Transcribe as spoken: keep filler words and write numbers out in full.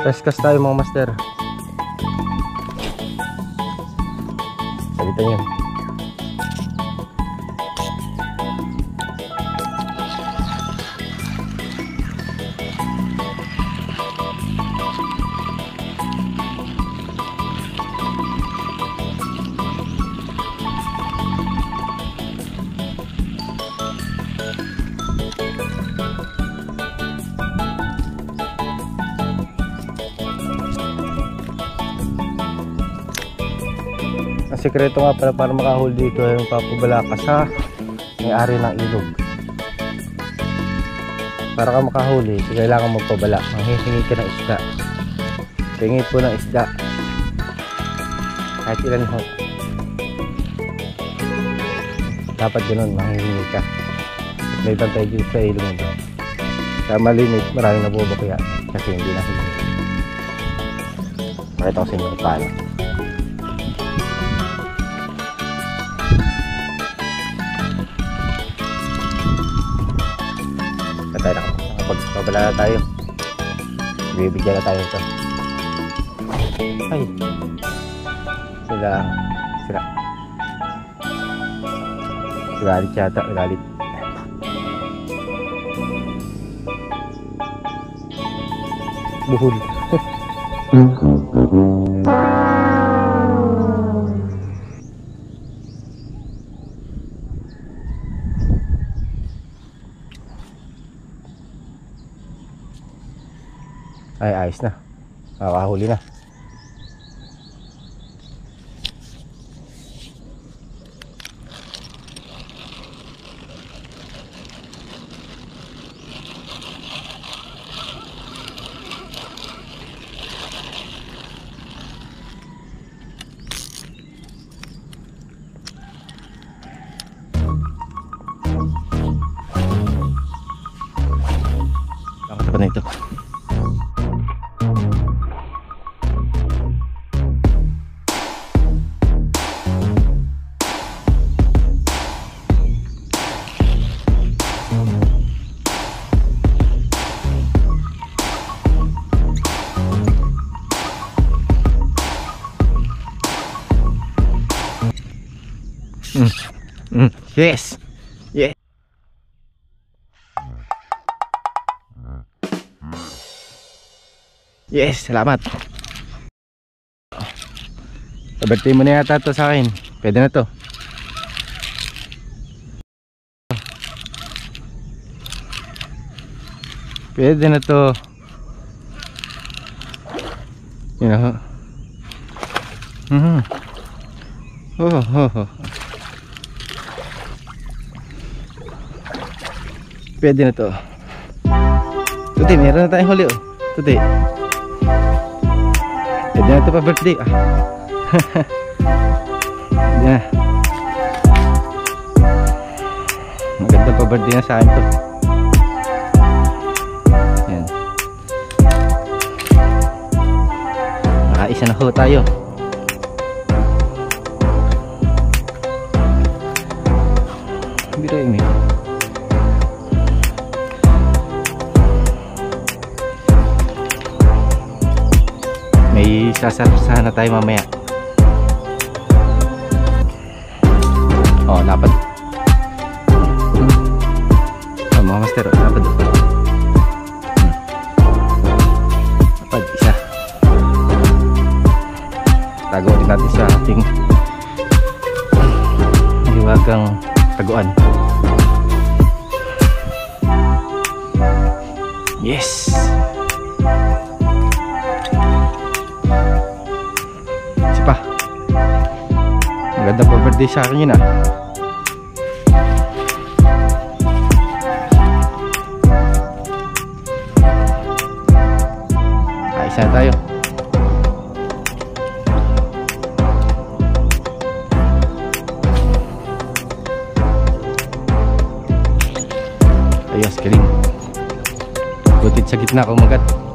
Kaskas tayo mga master. Sabitan yun. Ang sekreto nga pala para makahuli dito ay yung papabala ka sa may-ari ng ilog. Para ka makahuli, kailangan magpabala. Manghihingi ka ng isda. Hingi po ng isda. Kahit ilan ho. Dapat ganun, manghihingi ka. May bantay dito sa ilog mo. Kaya malimit, maraming nabubakya kasi hindi nahihingi. Makita ko sa inyo paano. Tayo na, nakapagpabala na tayo. Bibigyan na tayo ito. Ay, sila sila galit yata, galit. Buhol. Ay, ayos na. Nakakahuli na. Nakakita pa na ito. Mm. Mm. Yes. Yes. Yes, salamat. Paberte mo na yata ito sa akin. Pwede na to. Pwede na to. You know. Mhm. Oh, oh, oh. Pwede na to. Tuti, meron na tayong huli oh. Tuti. Pwede na to pa birthday ah. Pwede na. Maganda pa birthday na sa akin to. Yan. Nakaisa na ho tayo. Biro yung ito. May sasarap na tayo mamaya. Oh, lapad. Oh, mga master, lapad. Hmm. Lapad, isa. Tago ulit natin sa ating hiwagang taguan. Yes. Pa. Maganda pa birthday sa akin yun ah. Ayos na tayo. Ayos, galing. Butit sa gitna kumagat.